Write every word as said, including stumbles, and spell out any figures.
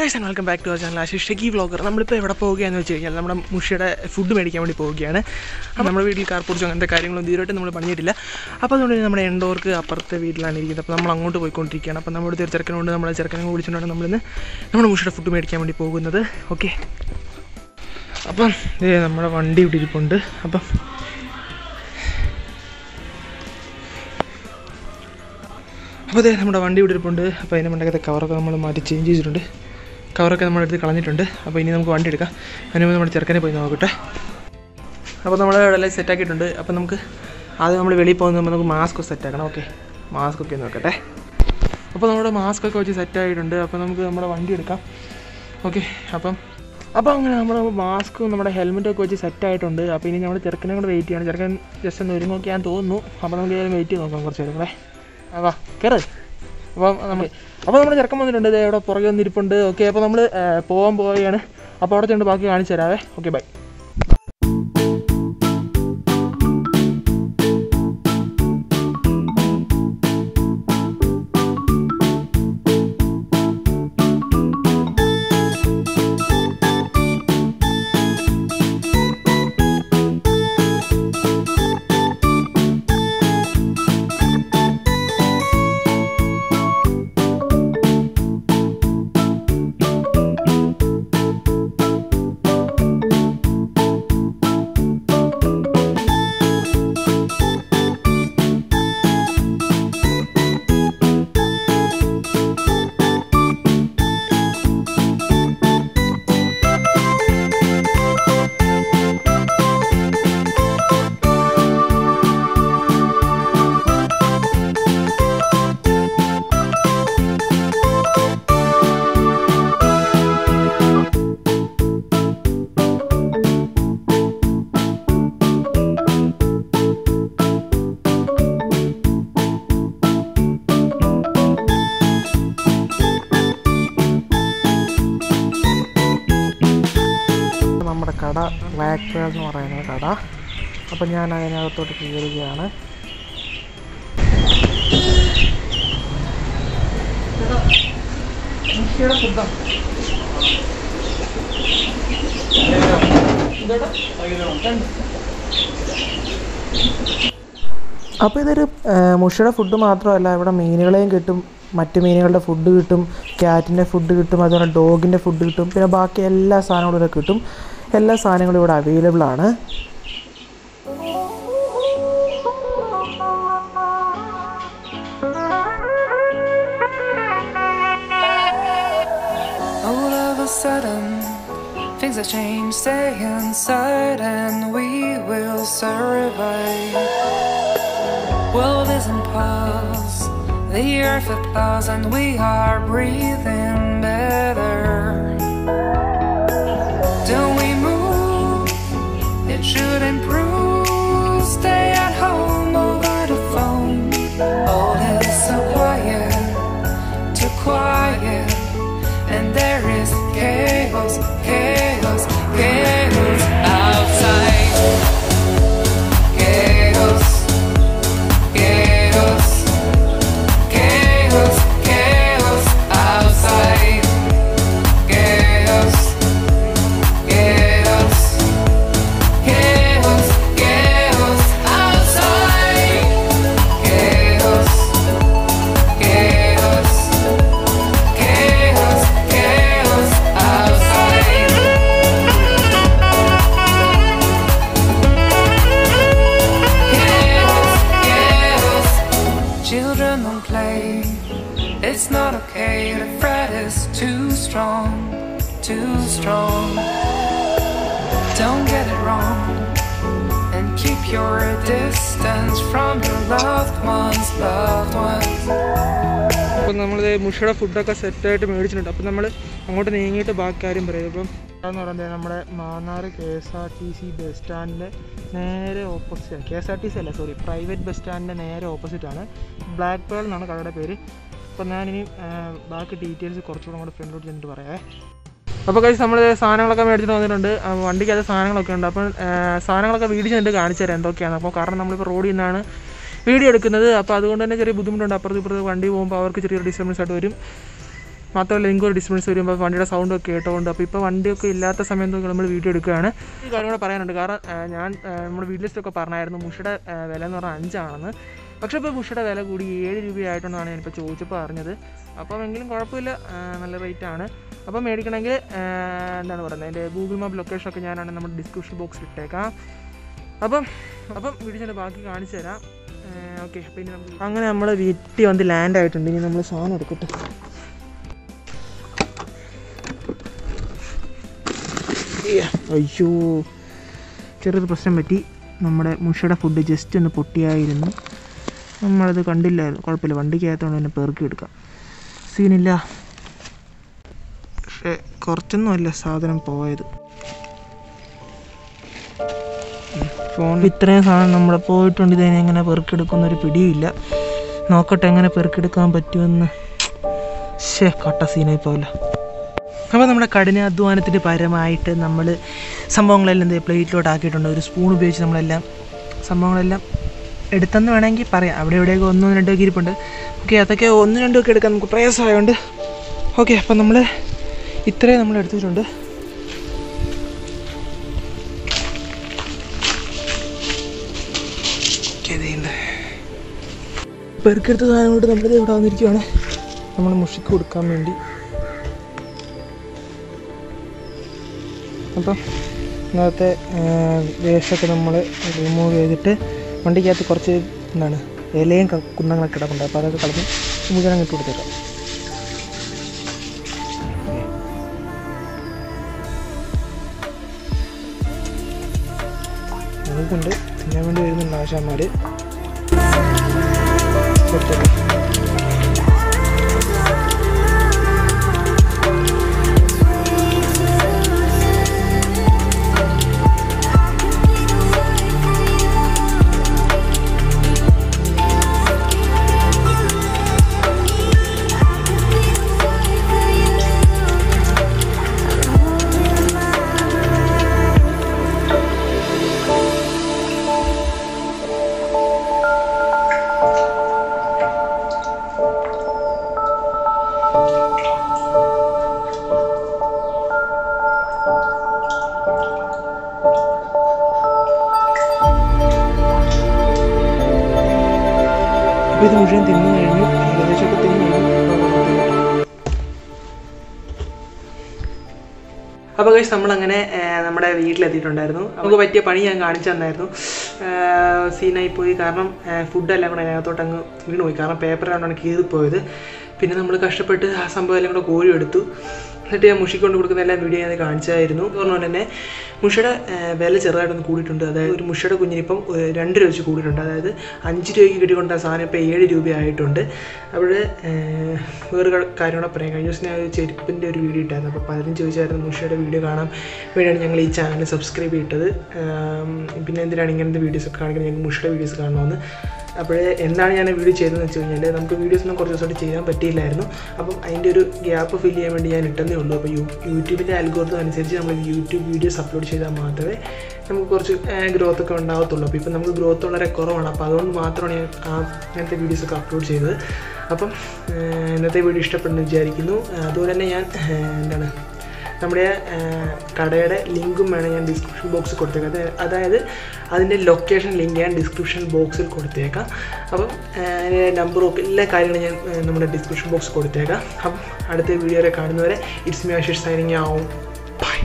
guys and welcome back to our channel Ashish Sheki Vlogger. നമ്മളിപ്പോൾ എവിടെ പോവുകയാണെന്ന് വെച്ച് കഴിഞ്ഞാൽ നമ്മുടെ മുഷിയുടെ ഫുഡ് മേടിക്കാൻ വേണ്ടി പോവുകയാണ്. അപ്പോൾ നമ്മുടെ വീട്ടിൽ കാർ പൊടിച്ചോ അങ്ങനത്തെ കാര്യങ്ങളൊന്നും ഇതുവരെയായിട്ട് നമ്മൾ പണിയിട്ടില്ല. അപ്പോൾ അതുകൊണ്ട് നമ്മുടെ എൻഡോർക്ക് അപ്പുറത്തെ വീട്ടിലാണ് ഇരിക്കുന്നത്. അപ്പോൾ നമ്മൾ അങ്ങോട്ട് പോയിക്കൊണ്ടിരിക്കുകയാണ്. അപ്പോൾ നമ്മുടെ ഒരു ചെറുക്കനുണ്ട്, നമ്മുടെ ചെറുക്കനെ വിളിച്ചുകൊണ്ടാണ് നമ്മളിന്ന് നമ്മുടെ മുഷിയുടെ ഫുഡ് മേടിക്കാൻ വേണ്ടി പോകുന്നത്. ഓക്കെ, അപ്പം നമ്മുടെ വണ്ടി ഇവിടെ ഇരിപ്പുണ്ട്. അപ്പം അപ്പോൾ അതെ നമ്മുടെ വണ്ടി ഇവിടെ ഇരിപ്പുണ്ട്. അപ്പോൾ അതിന് മണ്ടക്കത്തെ കവറൊക്കെ നമ്മൾ മാറ്റി ചേഞ്ച് ചെയ്തിട്ടുണ്ട്. കവറൊക്കെ നമ്മൾ എടുത്ത് കളഞ്ഞിട്ടുണ്ട്. അപ്പോൾ ഇനി നമുക്ക് വണ്ടി എടുക്കാം. അതിന് മുമ്പ് നമ്മുടെ ചെറുക്കനെ പോയി നോക്കട്ടെ. അപ്പോൾ നമ്മൾ എല്ലാം സെറ്റാക്കിയിട്ടുണ്ട്. അപ്പോൾ നമുക്ക് ആദ്യം നമ്മൾ വെളിയിൽ പോകുന്ന നമുക്ക് മാസ്ക് സെറ്റാക്കണം. ഓക്കെ, മാസ്ക് ഒക്കെ നോക്കട്ടെ. അപ്പോൾ നമ്മുടെ മാസ്ക് ഒക്കെ വെച്ച് സെറ്റായിട്ടുണ്ട്. അപ്പോൾ നമുക്ക് നമ്മുടെ വണ്ടി എടുക്കാം. ഓക്കെ, അപ്പം അപ്പോൾ അങ്ങനെ നമ്മുടെ മാസ്കും നമ്മുടെ ഹെൽമെറ്റൊക്കെ വെച്ച് സെറ്റായിട്ടുണ്ട്. അപ്പോൾ ഇനി നമ്മുടെ ചെറുക്കനെ കൂടെ വെയിറ്റ് ചെയ്യണം. ചെറുക്കൻ ജസ്റ്റ് ഒന്ന് ഒരുങ്ങൊക്കെ ഞാൻ തോന്നുന്നു. അപ്പോൾ നമുക്ക് വെയിറ്റ് ചെയ്ത് നോക്കാം കുറച്ച് നേരം കൂടെ. വാ കയറ്. അപ്പം നമ്മൾ അപ്പോൾ നമ്മുടെ ചെറുക്കൻ വന്നിട്ടുണ്ട്. ഇത് ഇവിടെ പുറകെ വന്നിരിപ്പുണ്ട്. ഓക്കെ, അപ്പോൾ നമ്മൾ പോകാൻ പോവുകയാണ്. അപ്പോൾ അവിടെ ചെന്ന് ബാക്കി കാണിച്ചു തരാവേ. Okay, bye. നമ്മുടെ കട ബ്ലാക്ക് പേൾ എന്ന് പറയുന്ന കട. അപ്പം ഞാൻ അതിനകത്തോട്ട് കയറുകയാണ്. അപ്പോൾ ഇതൊരു മുഷിയുടെ ഫുഡ് മാത്രമല്ല, ഇവിടെ മീനുകളെയും കിട്ടും, മറ്റു മീനുകളുടെ ഫുഡ് കിട്ടും, ക്യാറ്റിൻ്റെ ഫുഡ് കിട്ടും, അതുപോലെ ഡോഗിൻ്റെ ഫുഡ് കിട്ടും, പിന്നെ ബാക്കി എല്ലാ സാധനങ്ങളും ഇവിടെ കിട്ടും. എല്ലാ സാധനങ്ങളും ഇവിടെ അവൈലബിൾ ആണ്. Things have changed, stay inside and we will survive. World is in pause, the earth applauds and we are breathing better. Don't we move, it should improve. Stay at home over the phone. All is so quiet, too quiet. And there is chaos, chaos, chaos outside. Chaos, chaos, chaos, chaos outside. Chaos, chaos, chaos, chaos outside. Chaos, chaos, chaos, chaos outside. Chaos, chaos. Children don't play. It's not okay. The threat is too strong, too strong. Don't get it wrong. And keep your distance from your loved ones, loved ones. അപ്പോൾ നമ്മൾ മുഷിയുടെ ഫുഡൊക്കെ സെറ്റായിട്ട് മേടിച്ചിട്ടുണ്ട്. അപ്പോൾ നമ്മൾ അങ്ങോട്ട് നീങ്ങിയിട്ട് ബാക്കി കാര്യം പറയും. ഇപ്പം എന്ന് പറയുന്നത് നമ്മുടെ Mannar K S R T C bus സ്റ്റാൻഡിൻ്റെ നേരെ opposite, K S R T C അല്ല സോറി പ്രൈവറ്റ് ബസ് സ്റ്റാൻഡിൻ്റെ നേരെ ഓപ്പോസിറ്റാണ്. ബ്ലാക്ക് പേൾ എന്നാണ് കടയുടെ പേര്. അപ്പോൾ ഞാനിനി ബാക്കി ഡീറ്റെയിൽസ് കുറച്ചുകൂടെ നമ്മുടെ ഫ്രണ്ടിലോട്ട് ചെന്നിട്ട് പറയാമേ. അപ്പോൾ കഴിച്ച് നമ്മൾ സാധനങ്ങളൊക്കെ മേടിച്ചിട്ട് വന്നിട്ടുണ്ട്. വണ്ടിക്കകത്ത് സാധനങ്ങളൊക്കെ ഉണ്ട്. അപ്പം സാധനങ്ങളൊക്കെ വീഡിയോ ചെന്നിട്ട് കാണിച്ചു തരാം എന്തൊക്കെയാണ്. അപ്പോൾ കാരണം നമ്മളിപ്പോൾ റോഡിൽ നിന്നാണ് വീഡിയോ എടുക്കുന്നത്. അപ്പോൾ അതുകൊണ്ട് തന്നെ ചെറിയ ബുദ്ധിമുട്ടുണ്ട്. അപ്പുറത്ത് ഇപ്പുറത്ത് വണ്ടി പോകുമ്പോൾ അവർക്ക് ചെറിയൊരു ഡിസ്റ്റർബൻസ് ആയിട്ട് വരും. മാത്രമല്ല എനിക്കൊരു ഡിസ്റ്റർബൻസ് വരുമ്പോൾ വണ്ടിയുടെ സൗണ്ടൊക്കെ കേട്ടോണ്ട്. അപ്പോൾ ഇപ്പോൾ വണ്ടിയൊക്കെ ഇല്ലാത്ത സമയത്തൊക്കെ നമ്മൾ വീഡിയോ എടുക്കുകയാണ്. ഈ കാര്യം കൂടെ പറയാനുണ്ട്. കാരണം ഞാൻ നമ്മുടെ വീഡിയോസിലൊക്കെ പറഞ്ഞായിരുന്നു മുഷയുടെ വില എന്ന് പറഞ്ഞാൽ അഞ്ചാണെന്ന്. പക്ഷേ ഇപ്പോൾ മുഷയുടെ വില കൂടി ഏഴ് രൂപയായിട്ടുണ്ടെന്നാണ് ഞാനിപ്പോൾ ചോദിച്ചപ്പോൾ അറിഞ്ഞത്. അപ്പം എങ്കിലും കുഴപ്പമില്ല, നല്ല റേറ്റാണ്. അപ്പം മേടിക്കണമെങ്കിൽ എന്താണ് പറയുന്നത്, എൻ്റെ ഗൂഗിൾ മാപ്പ് ലൊക്കേഷനൊക്കെ ഞാനാണ് നമ്മുടെ ഡിസ്ക്രിപ്ഷൻ ബോക്സിൽ ഇട്ടേക്കാം. അപ്പം അപ്പം വീഡിയോൻ്റെ ബാക്കി കാണിച്ചു തരാം. ഓക്കെ, അപ്പോൾ ഇനി നമുക്ക് അങ്ങനെ നമ്മൾ വീട്ടിൽ വന്ന് ലാൻഡ് ആയിട്ടുണ്ട്. ഇനി നമ്മൾ സാധനം എടുക്കട്ടെ. അയ്യോ, ചെറിയൊരു പ്രശ്നം പറ്റി. നമ്മുടെ മുഷയുടെ ഫുഡ് ജസ്റ്റ് ഒന്ന് പൊട്ടിയായിരുന്നു. നമ്മളത് കണ്ടില്ലായിരുന്നു. കുഴപ്പമില്ല, വണ്ടിക്കകത്തോണ്ട് തന്നെ പെറുക്കി എടുക്കാം, സീനില്ല. പക്ഷേ കുറച്ചൊന്നുമല്ല സാധനം പോയത്. ഫോൺ ഇത്രയും സാധനം നമ്മുടെ പോയിട്ടുണ്ട്. ഇതിനെ എങ്ങനെ പെറുക്കിയെടുക്കുന്നൊരു പിടിയില്ല. നോക്കട്ടെ എങ്ങനെ പെറുക്കിയെടുക്കാൻ പറ്റുമെന്ന്. ശേ, കട്ട സീനായി പോയില്ല. അപ്പോൾ നമ്മുടെ കഠിനാധ്വാനത്തിൻ്റെ പരമായിട്ട് നമ്മൾ സംഭവങ്ങളെല്ലാം എന്ത് പ്ലേറ്റിലോട്ട് ആക്കിയിട്ടുണ്ട്. ഒരു സ്പൂൺ ഉപയോഗിച്ച് നമ്മളെല്ലാം സംഭവങ്ങളെല്ലാം എടുത്തെന്ന് വേണമെങ്കിൽ പറയാം. അവിടെ എവിടെയൊക്കെ ഒന്നോ രണ്ടോ ഒക്കെ ഇരിപ്പുണ്ട്. ഓക്കെ, അതൊക്കെ ഒന്നും രണ്ടും ഒക്കെ എടുക്കാൻ നമുക്ക് പ്രയാസമായതുകൊണ്ട് ഓക്കെ. അപ്പം നമ്മൾ ഇത്രയും നമ്മൾ എടുത്തിട്ടുണ്ട്. പെറുക്കെടുത്ത സാധനം കൊണ്ട് നമ്മളിത് ഇവിടെ വന്നിരിക്കുകയാണ് നമ്മൾ മുഷിക്ക് കൊടുക്കാൻ വേണ്ടി. അപ്പം ഇന്നത്തെ വേസ്റ്റൊക്കെ നമ്മൾ റിമൂവ് ചെയ്തിട്ട് വണ്ടിക്കകത്ത് കുറച്ച് എന്താണ് ഇലയും കുന്നങ്ങളൊക്കെ കിടപ്പുണ്ട്. അപ്പോൾ അതൊക്കെ കളഞ്ഞ് മുഴുവൻ ഇട്ട് കൊടുത്തേക്കാം. അതുകൊണ്ട് തിന്നാൻ വേണ്ടി വരുന്നുണ്ട് ആശാന്മാർ. ഇത് മുഴുവൻ തിന്നു കഴിഞ്ഞു, ഏകദേശമൊക്കെ തിന്നു കഴിഞ്ഞു. അപ്പോൾ ഗൈസ് നമ്മളങ്ങനെ നമ്മുടെ വീട്ടിലെത്തിയിട്ടുണ്ടായിരുന്നു. നമുക്ക് പറ്റിയ പണി ഞാൻ കാണിച്ചു തന്നായിരുന്നു. സീനായി പോയി. കാരണം ഫുഡെല്ലാം കൂടെ അതിനകത്തോട്ട് അങ്ങ് വീണ് പോയി. കാരണം പേപ്പറാണ് കീറിപ്പോയത്. പിന്നെ നമ്മൾ കഷ്ടപ്പെട്ട് ആ സംഭവം എല്ലാം കൂടെ കോരി എടുത്തു. എന്നിട്ട് ഞാൻ മുഷിക്ക് കൊണ്ട് കൊടുക്കുന്ന എല്ലാ വീഡിയോ ഞാൻ കാണിച്ചായിരുന്നു. പറഞ്ഞുകൊണ്ട് തന്നെ മുഷയുടെ വില ചെറുതായിട്ടൊന്ന് കൂടിയിട്ടുണ്ട്. അതായത് ഒരു മുഷയുടെ കുഞ്ഞിനിപ്പം രണ്ട് രൂപ വെച്ച് കൂടിയിട്ടുണ്ട്. അതായത് അഞ്ച് രൂപയ്ക്ക് കിട്ടിക്കൊണ്ട് ആ സാധനം ഇപ്പോൾ ഏഴ് രൂപയായിട്ടുണ്ട്. അവിടെ വേറെ കാര്യം കൂടെ പറയാം. കഴിഞ്ഞ ദിവസം ഞാൻ ഒരു ചെരുപ്പിൻ്റെ ഒരു വീഡിയോ ഇട്ടായിരുന്നു. അപ്പോൾ പലരും ചോദിച്ചായിരുന്നു മുഷയുടെ വീഡിയോ കാണാൻ വേണ്ടിയാണ് ഞങ്ങൾ ഈ ചാനൽ സബ്സ്ക്രൈബ് ചെയ്തത്. പിന്നെ എന്തിനാണ് ഇങ്ങനത്തെ വീഡിയോസൊക്കെ കാണിക്കുന്നത്, ഞങ്ങൾക്ക് മുഷയുടെ വീഡിയോസ് കാണണമെന്ന്. അപ്പോൾ എന്താണ് ഞാൻ വീഡിയോ ചെയ്തതെന്ന് വെച്ച് കഴിഞ്ഞാൽ നമുക്ക് വീഡിയോസൊന്നും കുറച്ച് ദിവസമായിട്ട് ചെയ്യാൻ പറ്റിയില്ലായിരുന്നു. അപ്പം അതിൻ്റെ ഒരു ഗ്യാപ്പ് ഫില്ല് ചെയ്യാൻ വേണ്ടി ഞാൻ ഇട്ടതേ ഉള്ളൂ. അപ്പോൾ യൂ യൂട്യൂബിൻ്റെ അൽഗോരിതം അനുസരിച്ച് നമ്മൾ യൂട്യൂബ് വീഡിയോസ് അപ്ലോഡ് ചെയ്താൽ മാത്രമേ നമുക്ക് കുറച്ച് ഗ്രോത്ത് ഒക്കെ ഉണ്ടാകത്തുള്ളൂ. അപ്പോൾ ഇപ്പം നമുക്ക് ഗ്രോത്ത് വളരെ കുറവാണ്. അപ്പോൾ അതുകൊണ്ട് മാത്രമാണ് ഞാൻ ആ അങ്ങനത്തെ വീഡിയോസൊക്കെ അപ്ലോഡ് ചെയ്തത്. അപ്പം ഇന്നത്തെ വീഡിയോ ഇഷ്ടപ്പെടുന്നു വിചാരിക്കുന്നു. അതുപോലെ തന്നെ ഞാൻ എന്താണ് നമ്മുടെ കടയുടെ ലിങ്കും വേണം ഞാൻ ഡിസ്ക്രിപ്ഷൻ ബോക്സിൽ കൊടുത്തേക്കാം. അതായത് അതിൻ്റെ ലൊക്കേഷൻ ലിങ്ക് ഞാൻ ഡിസ്ക്രിപ്ഷൻ ബോക്സിൽ കൊടുത്തേക്കാം. അപ്പം അതിൻ്റെ നമ്പറും ഒക്കെ എല്ലാ കാര്യങ്ങളും ഞാൻ നമ്മുടെ ഡിസ്ക്രിപ്ഷൻ ബോക്സിൽ കൊടുത്തേക്കാം. അപ്പം അടുത്ത വീഡിയോയിൽ കാണുന്നവരെ ഇറ്റ്സ് മീ ആഷിഷ് സൈനിങ് ആവും.